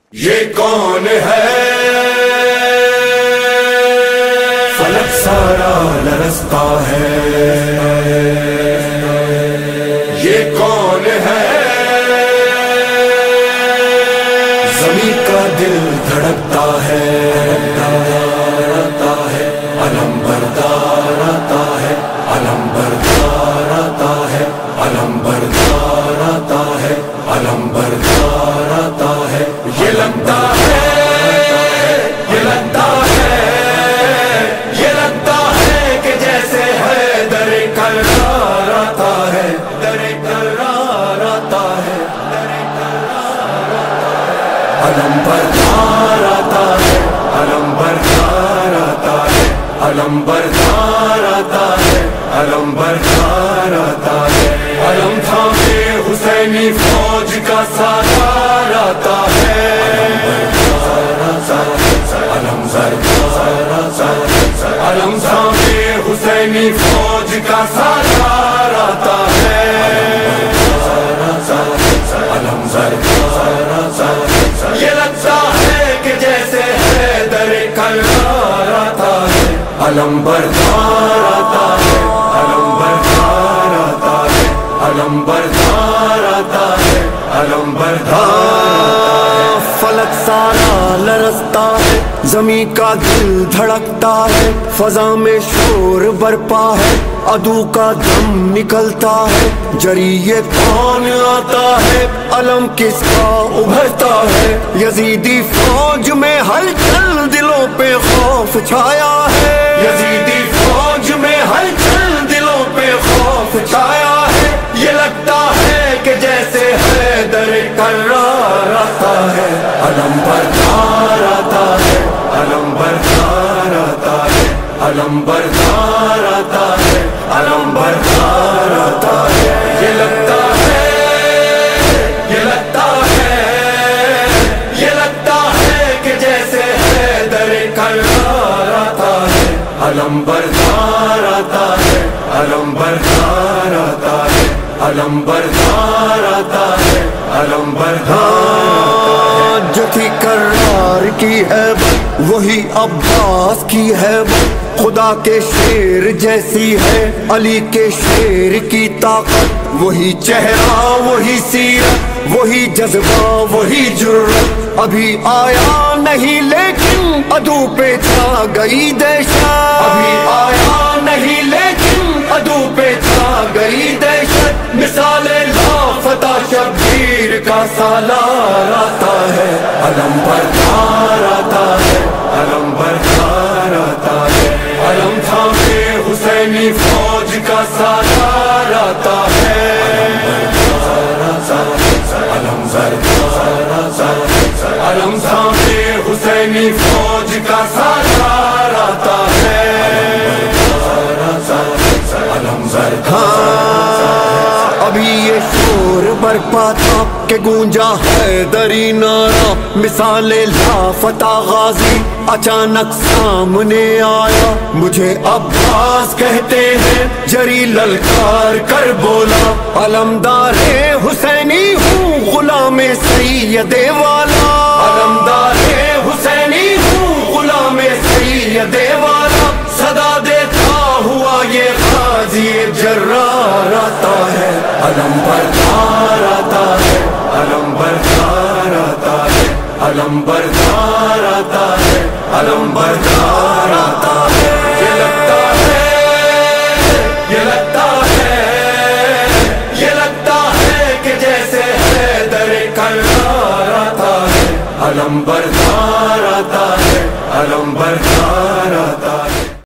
یہ کون ہے فلک سارا لرزتا ہے، یہ کون ہے زمین کا دل دھڑکتا ہے، علم بردار آتا ہے، علم بردار آتا ہے، علم بردار آتا ہے، علم بردار آتا ہے۔ یہ لگتا ہے، یہ لگتا ہے، یہ لگتا ہے کہ جیسے ہے در کرار آتا ہے، در کرار آتا ہے، در کرار آتا ہے۔ علم بردار آتا ہے، علم بردار آتا ہے، علم بردار آتا ہے، علم بردار آتا ہے۔ علم تھامے حسینی فوج کا سالار آتا ہے، علم بردار آتا ہے، علم تھامے حسینی فوج کا سالار آتا ہے، علم بردار آتا ہے۔ یہ لگتا ہے کہ جیسے ہے در کرار آتا ہے، علم بردار آتا ہے، علم بردار آتا ہے، علم بردار آتا ہے، علم بردار آتا ہے۔ فلک سارا لرزتا ہے، زمین کا دل دھڑکتا ہے، فضا میں شور برپا ہے، عدو کا دم نکلتا ہے، جری یہ کون آتا ہے، علم کس کا ابھرتا ہے، یزیدی فوج میں ہلچل، دلوں پہ خوف چھایا ہے، یزیدی فوج میں ہلچل، دلوں پہ خوف چھایا ہے۔ یہ لگتا ہے کہ جیسے ہے در کرار آتا ہے، علم بردار آتا ہے، علم بردار آتا ہے، علم بردار آتا ہے، علم بردار آتا ہے۔ یہ لگتا ہے، یہ لگتا ہے، یہ لگتا ہے کہ جیسے ہے در کرار آتا ہے، علم بردار آتا ہے، علم بردار آتا ہے، علم بردار آتا ہے، علم بردار آتا ہے۔ جو تھی کرار کی ہے وہی عباس کی ہے، خدا کے شیر جیسی ہے علی کے شیر کی طاقت، وہی چہرہ وہی سیرت، وہی جذبہ وہی جرت، ابھی آیا نہیں لیکن عدو پہ چھا گئی دہشت، ابھی آیا نہیں لیکن عدو پہ چھا گئی دہشت، مثال لافتہ شبیر کا سالار آتا ہے، علم بردار آتا ہے، علم بردار آتا ہے، علم تھامے حسینی فوج کا سالار آتا ہے، علم بردار آتا ہے، علم تھامے حسینی فوج کا سالار آتا ہے، علم بردار۔ ابھی یہ شور برپا تھا کہ گونجا حیدری نعرہ، مثال لافتہ غازی اچانک سامنے آیا، مجھے عباس کہتے ہیں، جری للکار کر بولا، علمدار حسینی ہوں غلام سید والا، علمدار حسینی ہوں غلام سید والا، صدا دیتا ہوا یہ غازی جرار آتا ہے، علم بردار آتا ہے، علم بردار آتا ہے، علم بردار آتا ہے، علم بردار آتا ہے۔ یہ لگتا ہے، یہ لگتا ہے، یہ لگتا ہے کہ جیسے ہے در کرار آتا ہے، علم بردار آتا ہے، علم بردار آتا ہے۔